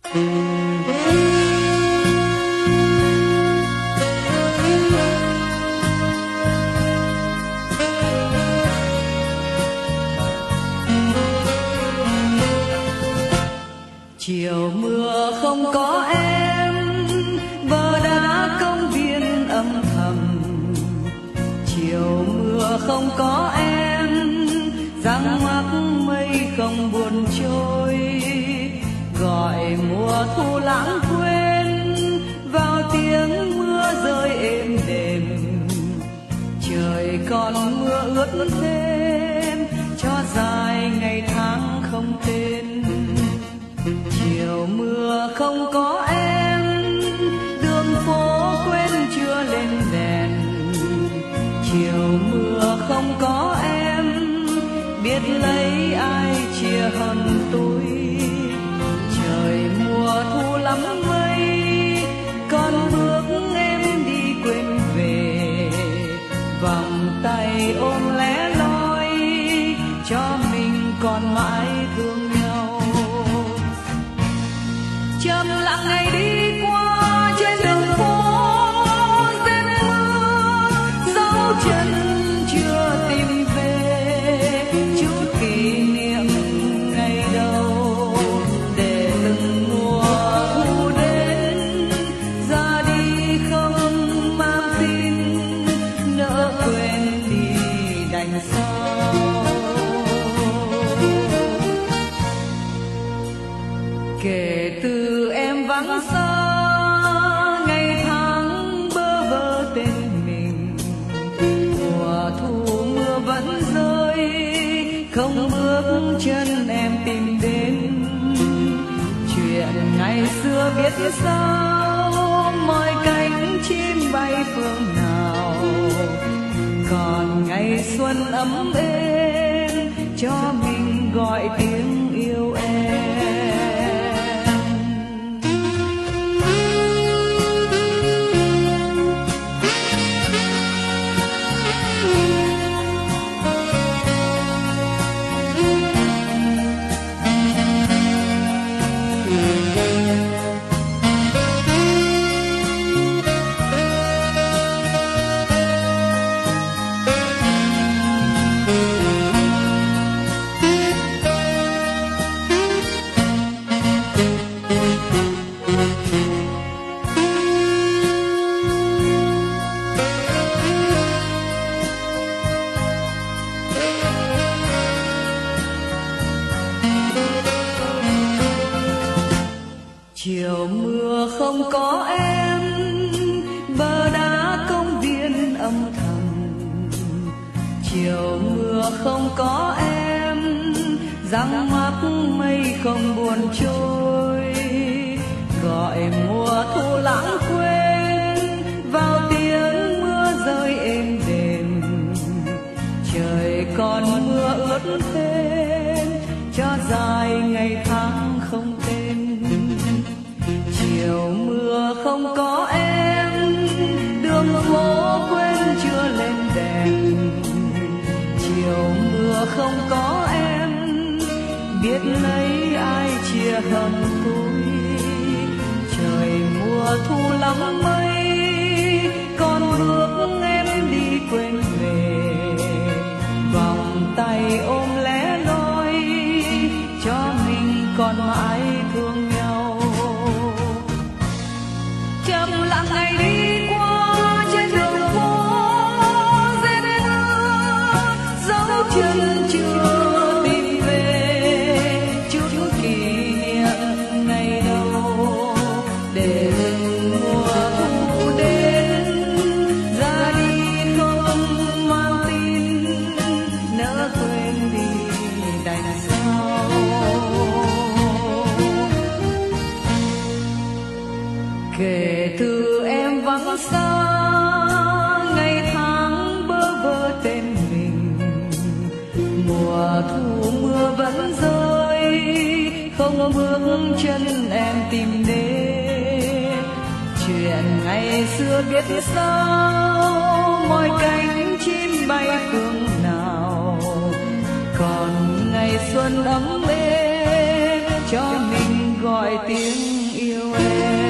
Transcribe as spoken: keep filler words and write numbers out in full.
Chiều mưa không có em, bờ đá công viên âm thầm. Chiều mưa không có em, dáng mắt mây không buồn trôi. Gọi mùa thu lãng quên vào tiếng mưa rơi êm đềm. Trời còn mưa ướt thêm cho dài ngày tháng không tên. Chiều mưa không có em, đường phố quên chưa lên đèn. Chiều mưa không có em, biết lấy ai chia hận tôi. Trời mùa thu lắm mây, con bước em đi quên về. Vòng tay ôm lẻ loi, cho mình còn mãi thương nhau. Chậm lặng ngày đi qua trên đường phố rét mưa, dấu chân chưa tìm về. Chút kỷ niệm ngày đầu để từng mùa thu đến. Ra đi không mang tin, nỡ quên đi đành sao. Kể từ em vắng xa, ngày tháng bơ vơ tên mình. Mùa thu mưa vẫn rơi, không bước chân em tìm đến. Chuyện ngày xưa biết sao, mọi cánh chim bay phương nào. Còn ngày xuân ấm êm, cho mình gọi tiếng yêu em. Chiều mưa không có em, bờ đá công viên âm thầm. Chiều mưa không có em, dáng mắt mây không buồn trôi. Gọi mùa thu lãng quên vào tiếng mưa rơi êm đềm. Trời còn mưa ướt thêm cho dài ngày tháng không tên. Chiều mưa không có em, đường phố quên chưa lên đèn. Chiều mưa không có em, biết lấy ai chia hận tôi. Trời mùa thu lắm mây, con bước em đi quên về. Vòng tay ôm lẻ loi, cho mình còn mãi thương nhau. Chậm lặng ngày đi qua trên đường phố rét mưa, dấu chân chưa tìm về. Chút kỷ niệm ngày đầu để từng mùa thu đến. Ra đi không mang tin, nỡ quên đi đành sao. Kể từ em vắng xa, ngày tháng bơ vơ tên mình. Mùa thu mưa vẫn rơi, không bước chân em tìm đến. Chuyện ngày xưa biết sao, mọi cánh chim bay phương nào. Còn ngày xuân ấm êm cho mình gọi tiếng yêu em.